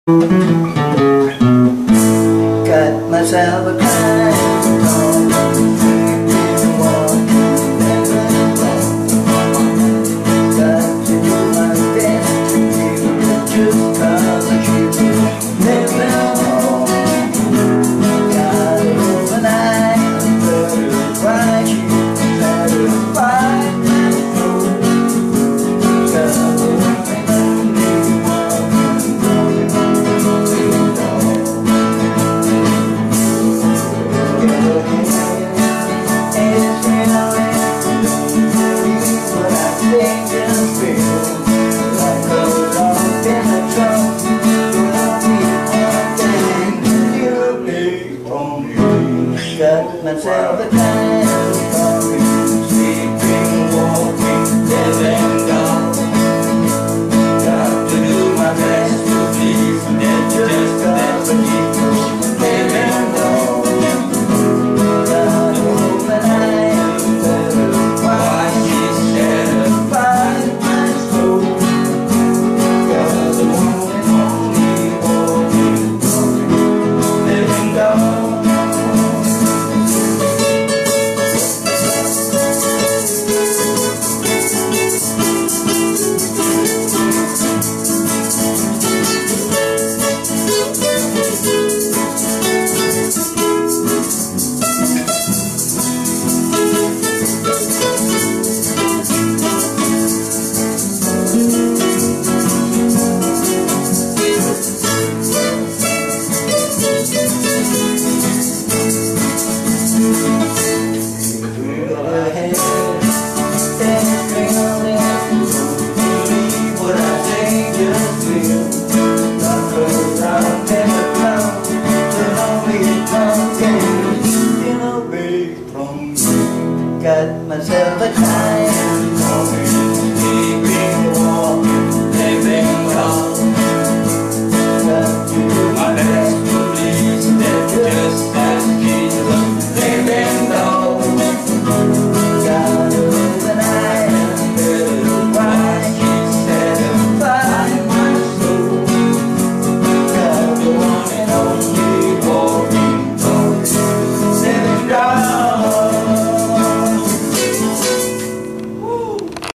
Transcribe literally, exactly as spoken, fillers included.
Got myself a kind of got to do my best to keep it just cause I keep it living home. Got it overnight, I'm better right here, better fight my food. Got got myself a kind of talking, sleeping, walking, living dog. Got to do my best to please, and just, just, just,